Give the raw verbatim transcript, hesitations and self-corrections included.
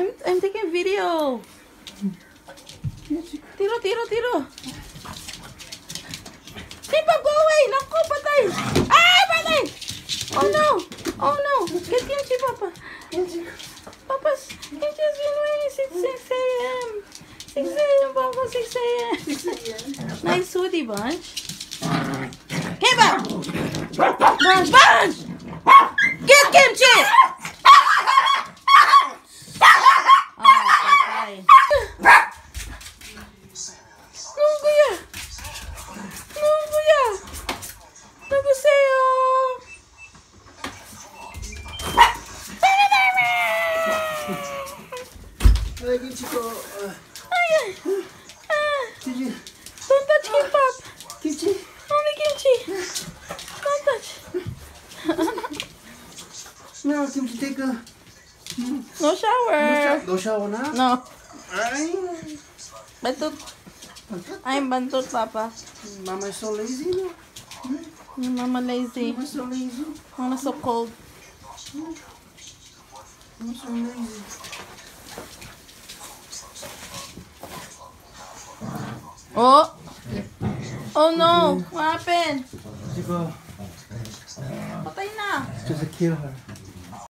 I'm, I'm taking video. Tiro, tiro, tiro. Pipap, go away. Naku, patay. Ay, patay. Oh no. Oh no. Get kimchi, Papa. Papa's kimchi has been waiting since six A M six A M, Papa, six A M Nice sweetie bunch. Kiba! Bunch, bunch! Get kimchi! Oh, patay. No, kuya. No, kuya. Naguseo. Ay, kimchi ko. Ay, ah. Kimchi. Don't touch Kimbap. Kimchi. Only kimchi. Don't touch. No, kimchi, take a... No shower. No shower na? No. Ay. Bantut. I'm bantut, Papa. Mama is so lazy, no? Your mama lazy. Mama so lazy. Mama so cold. Mama so lazy. Oh. Oh no. What happened? Diba? Patay na. Just to kill her.